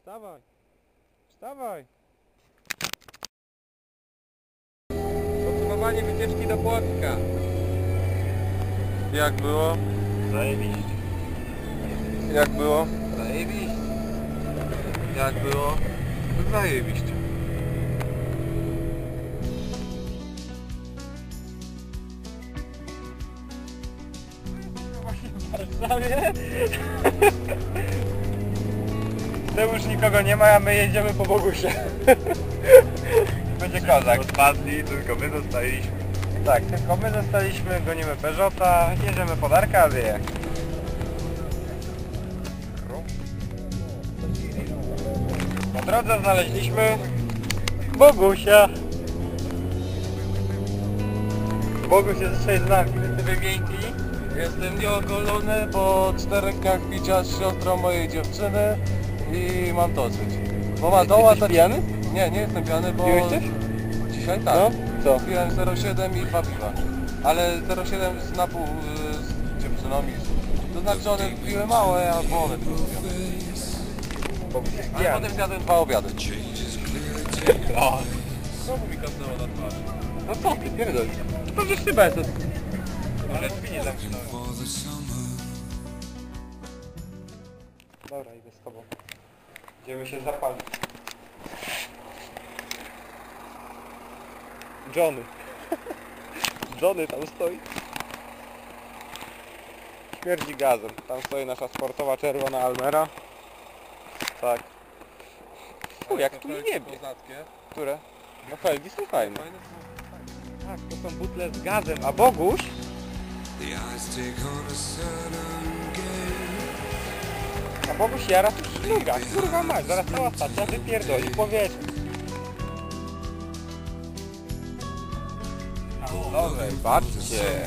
Wstawaj! Wstawaj! Podsumowanie wycieczki do Płocka. Jak było? Zajebiście. Jak było? Zajebiście. Jak było? Zajebiście. W Warszawie? To już nikogo nie ma, a my jedziemy po Bogusie. Będzie kozak. Odpadli, tylko my zostaliśmy. Tak, tylko my zostaliśmy, gonimy Peugeota, jedziemy pod Arkadię. Po drodze znaleźliśmy Bogusia. Boguś jest dzisiaj z nami, jesteśmy miękki. Jestem nieogolony po 4 dniach picia z siostrą mojej dziewczyny i mam dosyć. Bo ma doła Jesteś pijany? Nie, nie jestem pijany, bo... Piłeś coś? Dzisiaj tak. No? Co? Piłem 0,7 i 2 piwa. Ale 0,7 z napół z dziewczyną i... To znaczy, że one piły małe, a bo one piły. Boguś jest Ale pijany. potem zjadłem 2 obiady. O, Znowu mi kasnęło na twarz. no co ty pierdolisz? To przecież ty bez. Ale drzwi nie zamknąłem. Dobra, idę z tobą. Idziemy się zapalić. Johnny. Johnny tam stoi. Śmierdzi gazem. Tam stoi nasza sportowa czerwona Almera. Tak. Jak tu niebie. Które? No felgi są fajne. Tak, to są butle z gazem, a Boguś... A Boguś jara tu szluga, kurwa mać, zaraz cała stacja wypierdoli powietrze. Dobra, patrzcie.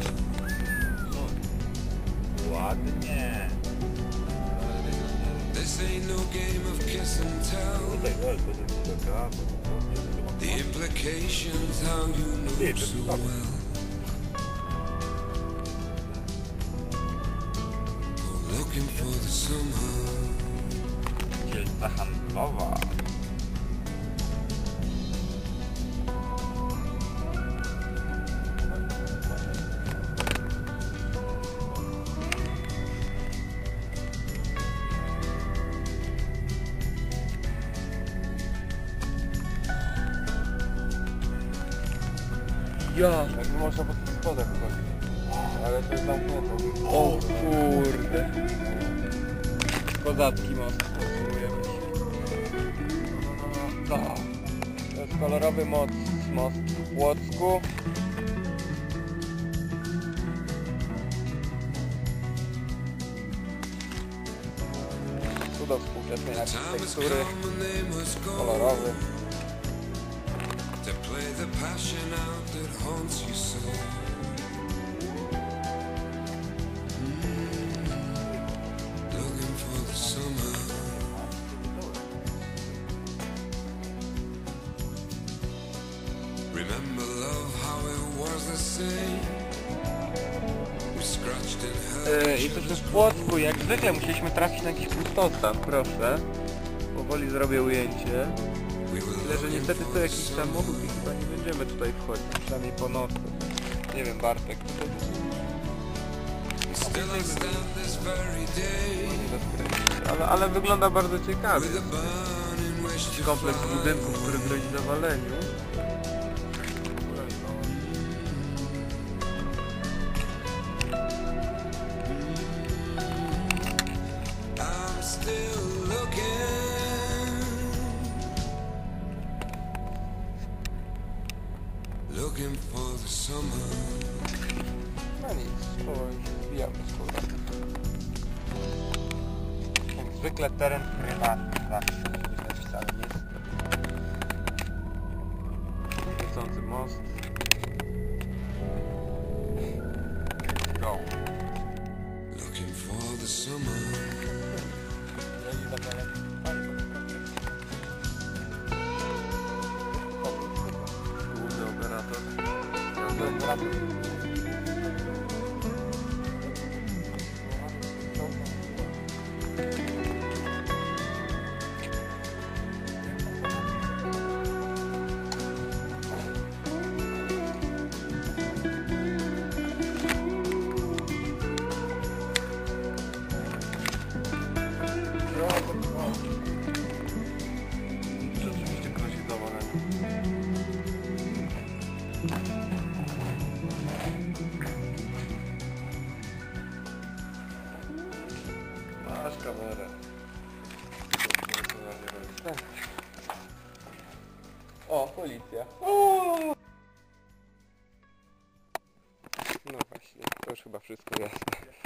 Ładnie. The implications how you know so well. Go looking for the summer. Dzielca handlowa. Ja, tak nie można pod spodem chodzić. Ale to jest zamknięte. O kurde. Kozacki most potrzebujemy. No. To jest kolorowy most w Płocku. Cudo współczesnej architektury. Kolorowy. To play the passion out that haunts you so. Looking for the summer. Remember love, how it was the same. We scratched and hurt. Jesteśmy w Płocku, jak zwykle musieliśmy trafić na jakiś pustostan, proszę. Powoli zrobię ujęcie. Tyle, że niestety to jakiś samochód i chyba nie będziemy tutaj wchodzić, przynajmniej po nocy. Nie wiem, Bartek. Still I stand this very day. Ale wygląda bardzo ciekawie. With a burning wish to Kompleks fly. budynków, który grozi zawaleniu. I'm still looking for the summer. No nic, powoli się zbijamy z powrotem. Jak zwykle teren, który ma zawsze wcale nie jest. Świecący most. Go. Looking for the summer. Główny operator. Główny operator. kamerę. O, policja. No właśnie, to już chyba wszystko jasne.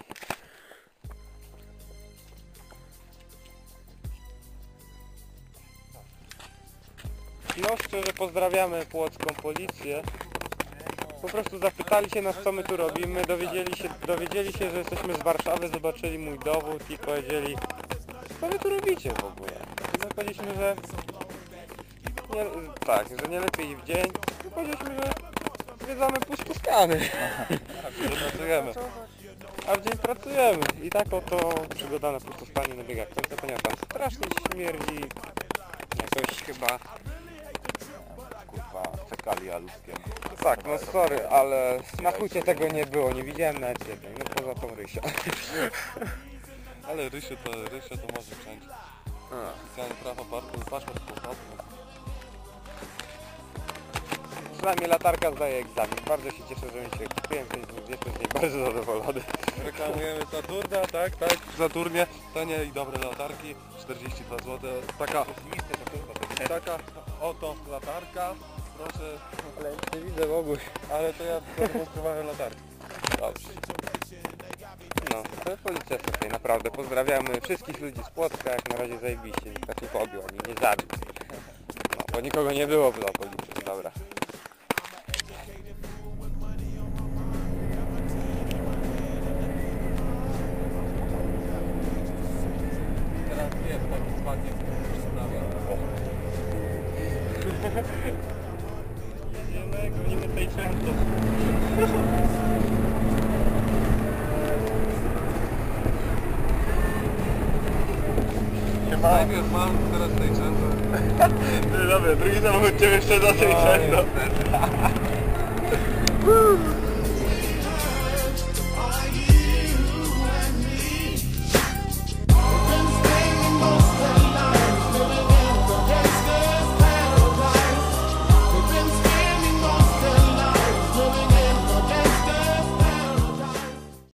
No szczerze pozdrawiamy płocką policję. Po prostu zapytali się nas, co my tu robimy, dowiedzieli się, że jesteśmy z Warszawy, zobaczyli mój dowód i powiedzieli, co wy tu robicie w ogóle. I my powiedzieliśmy, że nie, tak, że nie lepiej w dzień. I powiedzieliśmy, że zwiedzamy pustoskany. Pracujemy. A w dzień pracujemy. I tak oto przygoda na pustoskanie nabiega końca, ponieważ tam strasznie śmierdzi. Jakoś chyba... Kurwa, fekalia ludzkie. Tak, no sorry, ale na hucie tego nie było, nie widziałem nawet jednej, no poza tą Rysią. Ale Rysio to może wszędzie. Specjalny prawo parku, paszport pochodny. Przynajmniej latarka zdaje egzamin. Bardzo się cieszę, że mi się kupiłem, jestem z niej bardzo zadowolony. Reklamujemy Saturna, tak, Saturnie, tanie i dobre latarki, 42 zł. Taka oto latarka, proszę. Ale nie widzę w ogóle. Ale to ja zademonstrowałem latarki. Dobrze. No, to policja tutaj naprawdę. Pozdrawiamy wszystkich ludzi z Płocka, jak na razie zajebiście, nikt tak nie pobił, ani nie zabił. No, bo nikogo nie było w policji, dobra. Teraz jest taki spadnie w sprawie. Jedziemy, gonimy tej często. Najpierw mam, teraz tej często. Dobra, drugi samochód cię jeszcze do tej często.